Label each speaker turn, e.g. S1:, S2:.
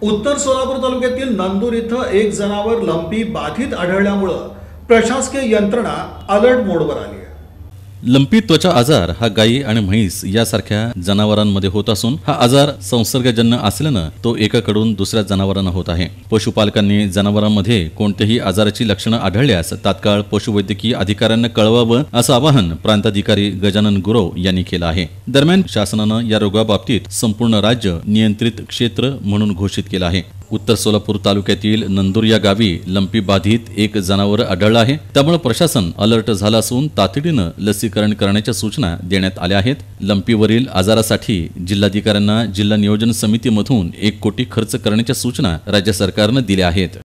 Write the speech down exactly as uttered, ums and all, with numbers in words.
S1: उत्तर सोलापूर तालुक्यातील नंदूर इथं एक जनावर लंपी बाधित आढळल्यामुळे प्रशासकीय यंत्रणा अलर्ट मोडवर आली आहे।
S2: लंपी त्वचा आजार हा गायी आणि म्हैस यासारख्या जनावरांमध्ये होत असून हा आजार संसर्गजन्य असल्यानं तो एकाकडून दुसऱ्या जनावरांना होत आहे। पशुपालकांनी जनावरांमध्ये कोणत्याही आजाराची लक्षणं आढळल्यास तात्काळ पशुवैद्यकीय अधिकाऱ्यांना कळवावं असं आवाहन प्रांताधिकारी गजानन गुरव यांनी केलं आहे। दरम्यान शासनानं या रोगाबाबतीत संपूर्ण राज्य नियंत्रित क्षेत्र म्हणून घोषित केलं आहे। उत्तर सोलापूर तालुक्यातील नंदूर या गावी लंपी बाधित एक जनावर आढळलं आहे। त्यामुळे प्रशासन अलर्ट झालं असून तातडीनं लसीकरण करण्याच्या सूचना देण्यात आल्या आहेत। लंपीवरील आजारासाठी जिल्हाधिकाऱ्यांना जिल्हा नियोजन समितीमधून एक कोटी खर्च करण्याच्या सूचना राज्य सरकारनं दिल्या आहेत।